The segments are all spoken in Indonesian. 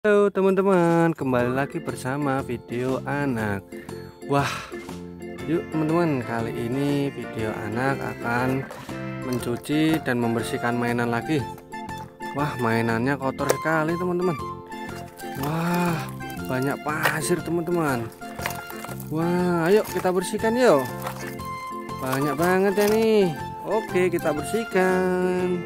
Halo teman-teman, kembali lagi bersama video anak. Wah, yuk teman-teman, kali ini video anak akan mencuci dan membersihkan mainan lagi. Wah, mainannya kotor sekali teman-teman. Wah, banyak pasir teman-teman. Wah, ayo kita bersihkan yuk. Banyak banget ya nih. Oke, kita bersihkan.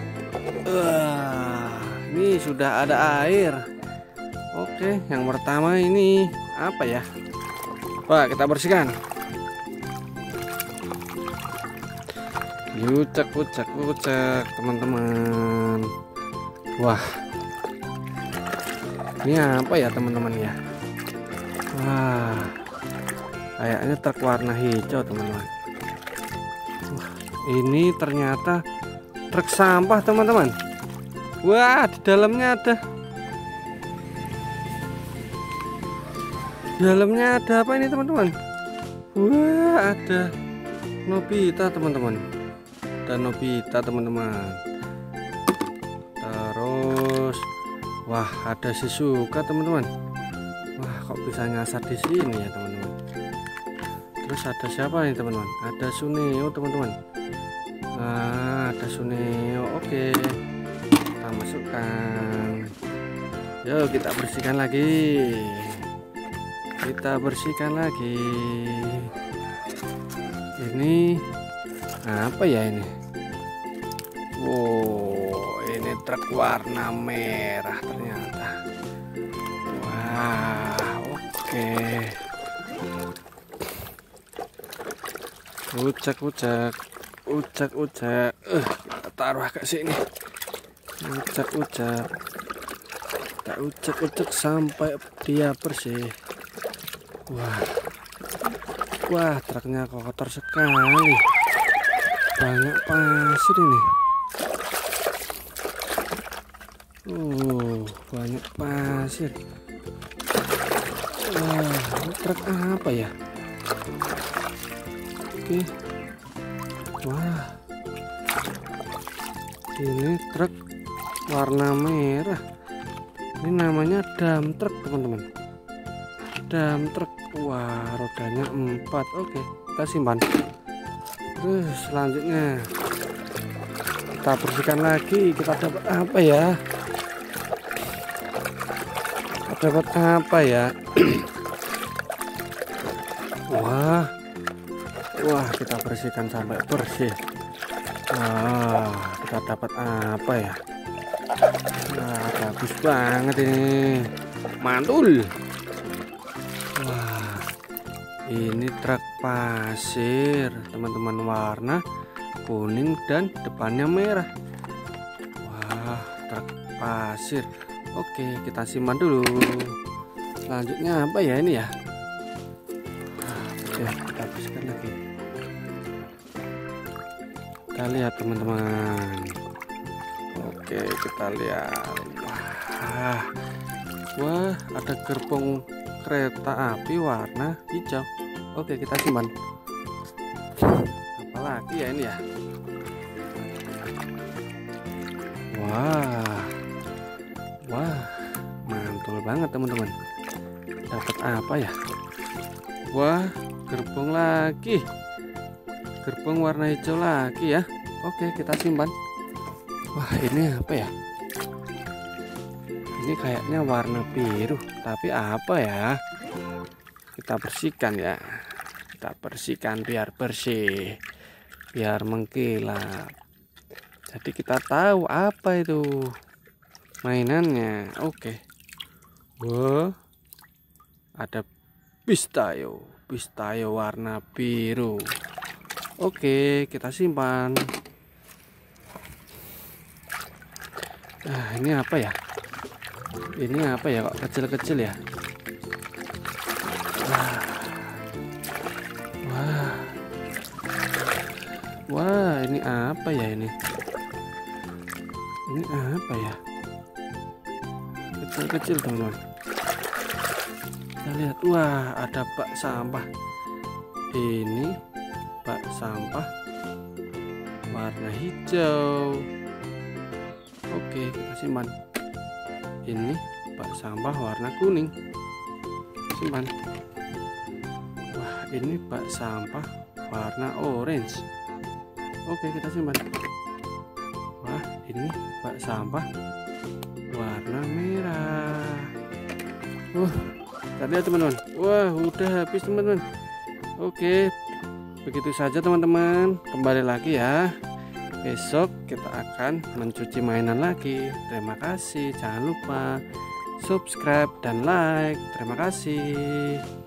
Wah, ini sudah ada air. Oke, yang pertama ini apa ya? Wah, kita bersihkan. Ucek teman-teman. Wah, ini apa ya teman-teman ya? Wah, kayaknya truk warna hijau teman-teman. Wah, ini ternyata truk sampah teman-teman. Wah, di dalamnya ada apa ini teman-teman? Wah, ada Nobita teman-teman. Dan Nobita teman-teman. Terus wah, ada Shizuka teman-teman. Wah, kok bisa nyasar di sini ya teman-teman? Terus ada siapa nih teman-teman? Ada Suneo teman-teman. Nah, ada Suneo. Oke, kita masukkan. Yuk kita bersihkan lagi. Ini apa ya ini? Wow, ini truk warna merah ternyata. Wah, oke. Ucek. Kita taruh ke sini. Ucek. Kita ucek sampai dia bersih. Wah, truknya kotor sekali. Banyak pasir ini. Banyak pasir. Wah, ini truk apa ya? Oke. Wah, ini truk warna merah. Ini namanya dump truck teman-teman. Dump truck. Wah, rodanya 4. Oke, kita simpan. Terus selanjutnya kita bersihkan lagi. Kita dapat apa ya? Wah, kita bersihkan sampai bersih. Wah, kita dapat apa ya? Nah, bagus banget ini. Mantul. Ini truk pasir teman-teman, warna kuning dan depannya merah. Wah, truk pasir. Oke, kita simpan dulu. Selanjutnya apa ya ini ya? Oke, kita bersihkan lagi. Kita lihat teman-teman. Oke, kita lihat. Wah, ada gerbong kereta api warna hijau. Oke, kita simpan. Apalagi ya ini ya? Wah, mantul banget teman-teman. Dapat apa ya? Wah, gerbong lagi. Gerbong warna hijau lagi ya. Oke, kita simpan. Wah, ini apa ya? Ini kayaknya warna biru, tapi apa ya? Kita bersihkan ya. Kita bersihkan biar bersih, biar mengkilap. Jadi kita tahu apa itu mainannya. Oke. Wah, ada Pistayo warna biru. Oke, kita simpan. Nah, ini apa ya? Kok kecil-kecil ya? Wah, ini apa ya ini? Ini apa ya? Kecil-kecil teman-teman. Kita lihat. Wah, ada bak sampah. Ini bak sampah warna hijau. Oke, kita simpan. Ini bak sampah warna kuning. Simpan. Wah, ini bak sampah warna orange. Oke, kita simpan. Wah, ini bak sampah warna merah. Tadi ya teman-teman. Wah, udah habis teman-teman. Oke, begitu saja teman-teman. Kembali lagi ya. Besok kita akan mencuci mainan lagi. Terima kasih. Jangan lupa subscribe dan like. Terima kasih.